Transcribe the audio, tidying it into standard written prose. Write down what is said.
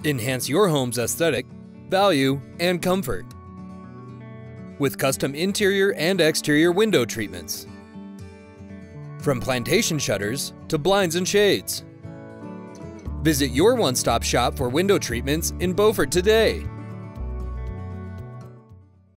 Enhance your home's aesthetic, value, and comfort with custom interior and exterior window treatments. From Plantation shutters to blinds and shades. Visit your one-stop shop for window treatments in Beaufort today.